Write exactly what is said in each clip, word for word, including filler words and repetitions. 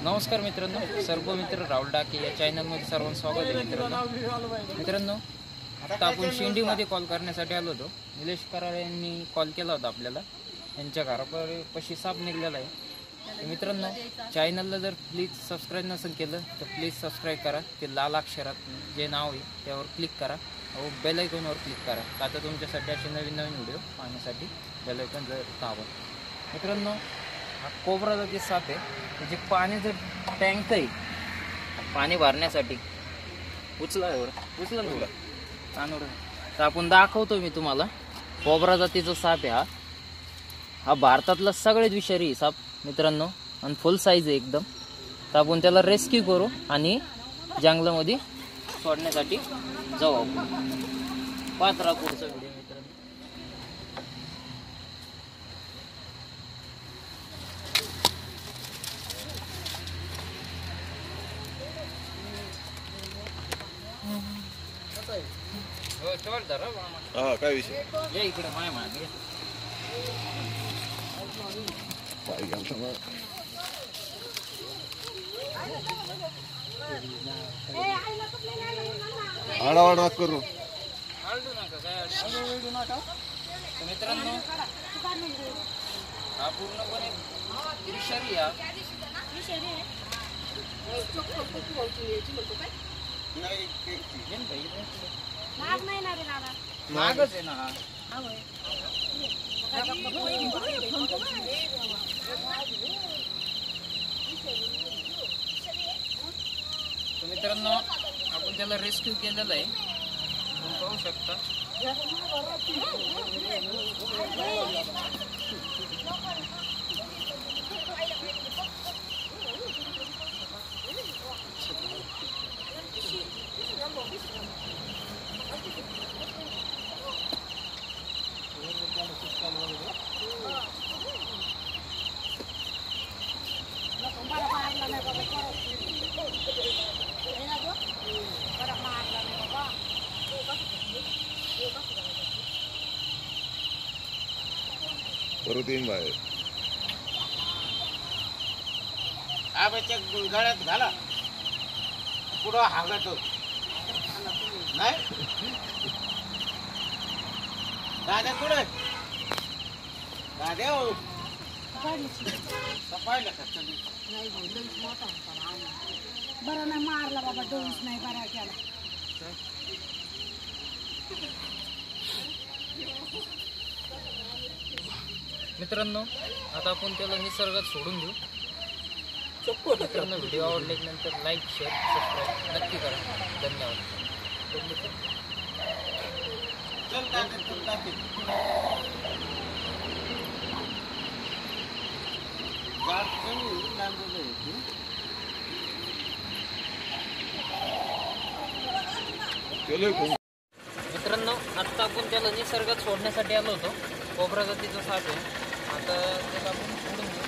नमस्कार मित्रांनो, सर्व मित्र राहुल डाके या चॅनलमध्ये सर्वांचं स्वागत आहे. मित्रांनो मित्रांनो आता आपण शेंडीमध्ये कॉल करण्यासाठी आलो होतो. निलेश कराड यांनी कॉल केला होता आपल्याला. त्यांच्या घरापाशी साप निघलेला आहे. तर मित्रांनो चॅनलला जर प्लीज सबस्क्राईब नसेल केलं तर प्लीज सबस्क्राईब करा. ते लाल अक्षरात जे नाव आहे त्यावर क्लिक करा व बेल आयकॉनवर क्लिक करा. आता तुमच्यासाठी असे नवीन नवीन व्हिडिओ पाहण्यासाठी बेल आयकॉन जर दाबा. मित्रांनो हा कोबरा जाती साप आहे. म्हणजे पाण्याचं टँक आहे पाणी भरण्यासाठी. उचला एवढं उचला एवढं तांदूळ तर आपण दाखवतो मी तुम्हाला. कोबरा जातीचा साप आहे हा. हा भारतातला सगळ्यात विषारी साप मित्रांनो आणि फुल साईज आहे एकदम. तर आपण त्याला रेस्क्यू करू आणि जंगलामध्ये सोडण्यासाठी जाऊ आपण. पाहत राहा पुढचा व्हिडिओ मित्रांनो. हो चोर धरा हा काय विषय ये इकडे माय मागे पाय घालतो ना. आडावाडा करू आलडू नका काय आलडू नका. तर मित्रांनो हा पूर्णपणे विषारी हा. नागच आहे ना हा. तर मित्रांनो आपण त्याला रेस्क्यू केलेला आहे. तुम्ही पाहू शकता. परत येईन बाहेर. आबाच्या गळ्यात घाला पुढं हागतो नाही. दादा पुढे दादा हो पाहिलं का तुम्ही बरं नाही मारला बाबा. डोस नाही बरा केला. मित्रांनो आता आपण त्याला निसर्गात सोडून देऊ. मित्रांनो व्हिडिओ आवडल्यानंतर लाईक शेअर सबस्क्राईब नक्की करा. धन्यवाद. चल दादा चल दादा गाठ कमी लागलेलं आहे. मित्रांनो आत्ता आपण त्याला निसर्गात सोडण्यासाठी आलो होतो. कोबरा जातीचा साप आहे. आता त्याला आपण सोडून देऊ.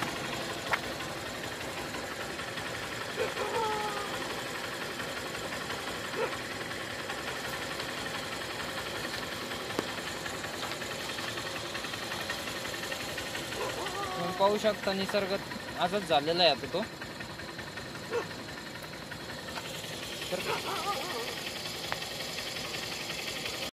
तुम्ही पाहू शकता निसर्गात आजच झालेला आहे आता तो. तर